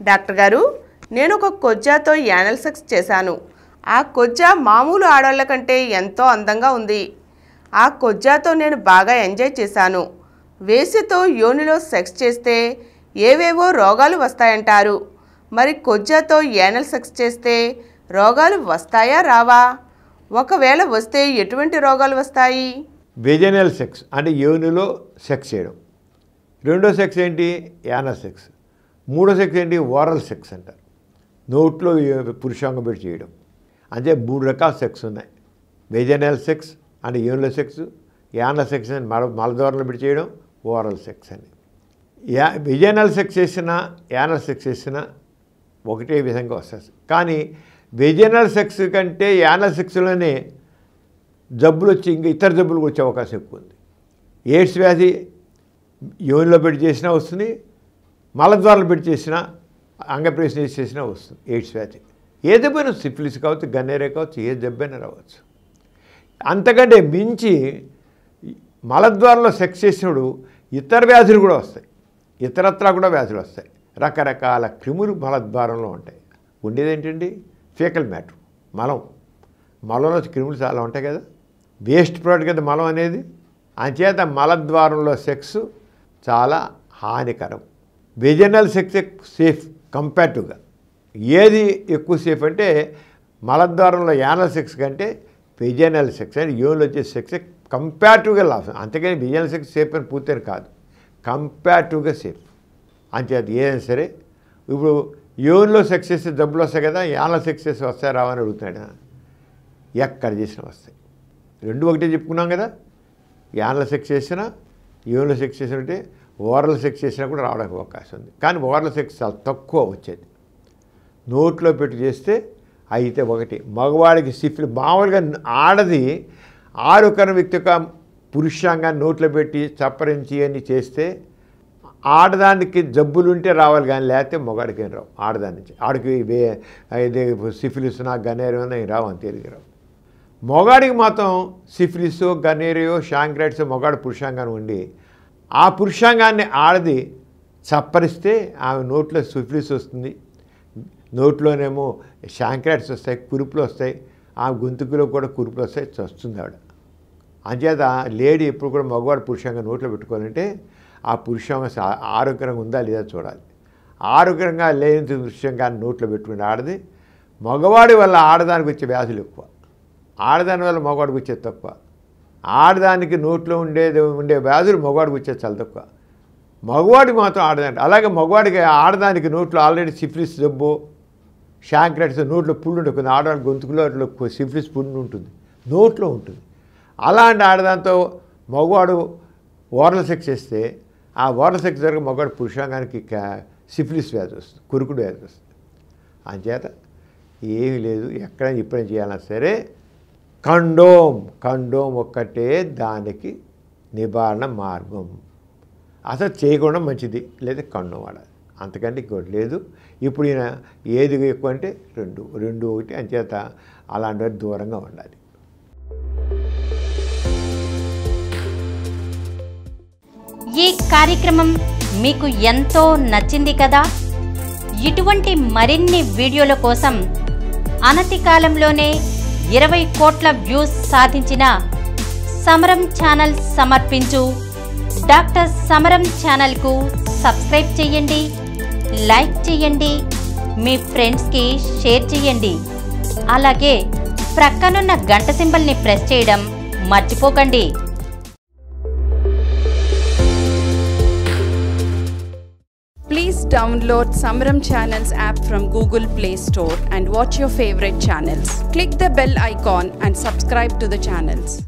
Doctor గారు, నేను ఒక కొజ్జాతో యానల్ సెక్స్ చేశాను. ఆ కొజ్జా మామూలు ఆడవాళ్ళ కంటే ఎంతో అందంగా ఉంది. ఆ కొజ్జాతో నేను బాగా ఎంజాయ్ చేశాను. వేసితో యోనిలో సెక్స్ చేస్తే ఏవేవో రోగాలు వస్తాయంటారు. మరి కొజ్జాతో యానల్ సెక్స్ చేస్తే రోగాలు వస్తాయా రావా? ఒకవేళ వస్తే ఎటువంటి రోగాలు వస్తాయి? వెజైనల్ సెక్స్ అంటే యోనిలో సెక్స్ చేయడం. రెండో సెక్స్ ఏంటి? Anal sex. మూడో సెక్స్ ఏంటి? ఓరల్ సెక్స్ అంటారు. నోట్లో పురుషాంగం పెట్టి చేయడం. అంటే 3 రకాల సెక్స్ ఉన్నాయి. వెజైనల్ సెక్స్ అంటే యోనిలో సెక్స్, యానల్ సెక్స్ అని మలద్వారంలో పెట్టి చేయడం, ఓరల్ సెక్స్ అని. వెజైనల్ సెక్స్ చేసినా యానల్ సెక్స్ చేసినా ఒకటే విధంగా వస్తుంది. కానీ వెజైనల్ సెక్స్ కంటే యానల్ సెక్స్లోనే జబ్బులు వచ్చి ఇంకా ఇతర జబ్బులు వచ్చే అవకాశం ఎక్కువ ఉంది. ఎయిడ్స్ వ్యాధి యోనిలో పెట్టి చేసినా వస్తుంది, మలద్వారాలు పెట్టి చేసినా, అంగప్రవేశం చేసినా వస్తుంది ఎయిడ్స్ వ్యాధి. ఏ దెబ్బైనా సిఫిలిస్ కావచ్చు, గన్నేరియా కావచ్చు, ఏ దెబ్బైనా రావచ్చు. అంతకంటే మించి మలద్వారంలో సెక్స్ చేసినప్పుడు ఇతర వ్యాధులు కూడా వస్తాయి, ఇతరత్రా కూడా వ్యాధులు వస్తాయి. రకరకాల క్రిములు మలద్వారంలో ఉంటాయి. ఉండేది ఏంటండి? ఫీకల్ మ్యాటర్, మలంలో క్రిములు చాలా ఉంటాయి కదా, వేస్ట్ ప్రోడక్ట్ కదా మలం అనేది. అంచేత మలద్వారంలో సెక్స్ చాలా హానికరం. వెజైనల్ సెక్స్ సేఫ్ కంపారిటివ్గా. ఏది ఎక్కువ సేఫ్ అంటే మలద్వారంలో యానల్ సెక్స్ కంటే వెజైనల్ సెక్స్ అంటే యోనిలో వచ్చే సెక్స్ కంపారిటివ్గా లాస్. అంతేకాని వెజైనల్ సెక్స్ సేఫ్ అని పూర్తని కాదు, కంపారిటివ్గా సేఫ్. అంచేత ఏదైనా సరే ఇప్పుడు యోనిలో సెక్స్ చేస్తే జబ్బులు వస్తాయి కదా, యానల్ సెక్స్ చేస్తే వస్తాయి రావని అడుగుతున్నాడు. ఎక్కడ చేసినా వస్తాయి. రెండు ఒకటే చెప్పుకున్నాం కదా. యానల్ సెక్స్ చేసినా యోనిలో సెక్స్ చేసినట్టే ఓరల్ సెక్స్ చేసినా కూడా రావడానికి అవకాశం ఉంది. కానీ ఓరల్ సెక్స్ చాలా తక్కువ వచ్చేది. నోట్లో పెట్టి చేస్తే అయితే ఒకటి. మగవాడికి సిఫిలిస్ మామూలుగా ఆడది ఆరోగ్యకర వ్యక్తి యొక్క పురుషాంగాన్ని నోట్లో పెట్టి చప్పరించి అని చేస్తే ఆడదానికి జబ్బులుంటే రావాలి, కానీ లేకపోతే మగాడికి ఏం రావు. ఆడదాని నుంచి ఆడికి ఇది సిఫిలిస్ నా గన్నేరియో ఏం రావు, అంతే రావు. మగాడికి మాత్రం సిఫిలిస్ గన్నేరియో షాంక్రైటిస్ మగాడు పురుషాంగాన్ని ఉండి ఆ పురుషాంగాన్ని ఆడది చప్పరిస్తే ఆమె నోట్లో సిఫిలిస్ వస్తుంది, నోట్లోనేమో షాంక్రైటిస్ వస్తాయి, కురుపులు వస్తాయి, ఆ గొంతుకులో కూడా కురుపులు వస్తాయి, వస్తుంది ఆవిడ. అంచేత లేడీ ఎప్పుడు కూడా మగవాడు పురుషాంగం నోట్లో పెట్టుకోవాలంటే ఆ పురుషాంగం ఆరోగ్యంగా ఉందా లేదా చూడాలి. ఆరోగ్యంగా లేని పురుషాంగాన్ని నోట్లో పెట్టుకుని ఆడది. మగవాడి వల్ల ఆడదానికి వచ్చే వ్యాధులు ఎక్కువ, ఆడదాని వల్ల మగవాడికి వచ్చేది తక్కువ. ఆడదానికి నోట్లో ఉండే వ్యాధులు మగవాడికి వచ్చేది చాలా తక్కువ. మగవాడికి మాత్రం ఆడదానికి. అలాగే మగవాడికి ఆడదానికి నోట్లో ఆల్రెడీ సిఫిలిస్ జబ్బు, షాంక్రైటిస్ నోట్లో పుండు ఉంటుంది. ఆడవాళ్ళ గొంతుకులో సిఫిలిస్ పుండు ఉంటుంది, నోట్లో ఉంటుంది. అలాంటి ఆడదాంతో మగవాడు ఓరల్ సెక్స్ చేస్తే ఆ ఓరల్ సెక్స్ జరిగే మగవాడు పురుషాంగానికి సిఫిలిస్ వ్యాధి వస్తుంది, కురుకుడు వ్యాధి వస్తుంది. అంచేత ఏమీ లేదు. ఎక్కడైనా ఎప్పుడైనా చేయాలన్నా సరే కండోమ్ ఒక్కటే దానికి నివారణ మార్గం. అసలు చేయకుండా మంచిది, లేదా కండోమ్ వాడాలి, అంతకంటే ఇంకోటి లేదు. ఇప్పుడు ఈయన ఏది ఎక్కువ అంటే రెండు ఒకటి. అంచేత అలాంటి దూరంగా ఉండాలి. ఈ కార్యక్రమం మీకు ఎంతో నచ్చింది కదా. ఇటువంటి మరిన్ని వీడియోల కోసం అనతి కాలంలోనే 20 కోట్ల వ్యూస్ సాధించిన సమరం ఛానల్ సమర్పించు డాక్టర్ సమరం ఛానల్కు సబ్స్క్రైబ్ చేయండి, లైక్ చేయండి, మీ ఫ్రెండ్స్కి షేర్ చేయండి. అలాగే ప్రక్కనున్న గంట సింబల్ని ప్రెస్ చేయడం మర్చిపోకండి. Please download Samaram Channels app from Google Play Store and watch your favorite channels. Click the bell icon and subscribe to the channels.